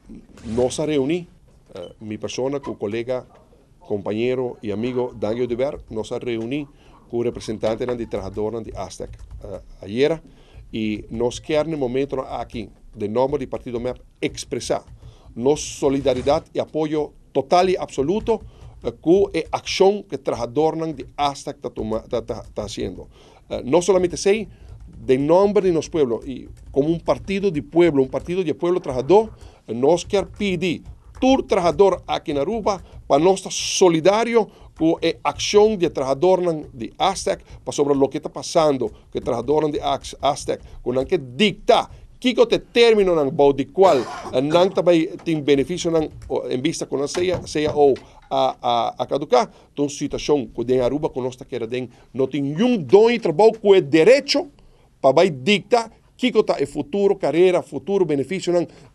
nos reunimos, mi persona, con colega, compañero y amigo Daniel de Ver, nos reunimos con representantes de trabajadores de Aztec ayer y nos queda en el momento aquí, de nombre del Partido MEP, expresar nuestra solidaridad y apoyo total y absoluto con la acción que trabajadores de Aztec está haciendo. No solamente sei, de nombre de nuestro pueblo y como un partido de pueblo trabajador, nos quer pedir todo trabajador aquí en Aruba para no estar solidario con la acción de trabajadores de Aztec para sobre lo que está pasando, que trabajadores de Aztec, con que dicta que te término ng bau di qual nang tabay ting beneficio ng en vista con seja o a caducar, então situação que den Aruba com nossa queda den não tem nenhum dom e trabalho com o direito para vai dictar que está o futuro carreira, futuro benefício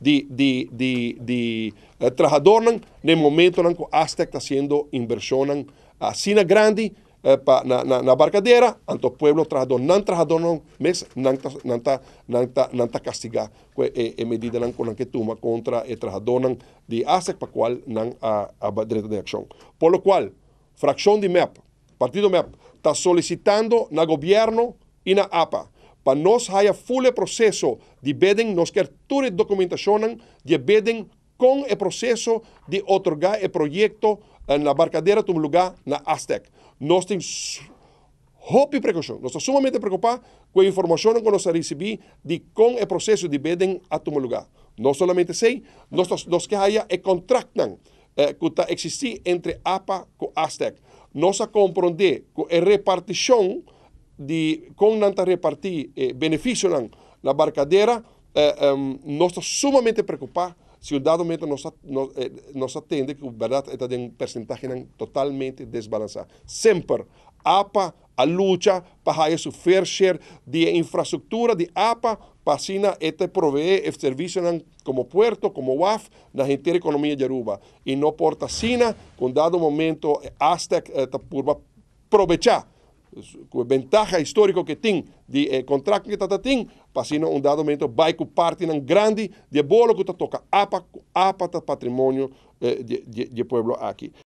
de trabalhador no momento que a Aztec está sendo inversão assim grande na barcadeira, anto pueblo trabajador mas não está castigar com a medida que toma contra o trabalhador de Aztec para qual não há direito de ação. Por lo qual, fração de MEP, partido MEP, está solicitando no governo e na APA para nós haya full processo de bidding, nós quer toda a documentação de bidding com o processo de otorgar o projeto na barcadeira de lugar na Aztec. Nós temos hope e precaução. Nós estamos sumamente preocupados com a informação que nós recebemos de com o processo de bidding a todo lugar. Não somente sei, nós que haya o contrato que está existir entre APA e Aztec. Nós a compreender com a repartição de com nanta repartir benefício na barcadeira, nós estamos sumamente preocupados se um dado momento nós atende que a verdade está em percentagem totalmente desbalançada. Sempre APA a luta para ter seu fair share de infraestrutura de APA para assim proveer o serviço como puerto, como WAF, na inteira economia de Aruba. E não porta assim, com dado momento, Aztec está por aproveitar com a ventaja histórica que tem de contrato que está tendo, para assim um dado momento vai com parte grande de bolo que toca APA está patrimônio de pueblo aqui.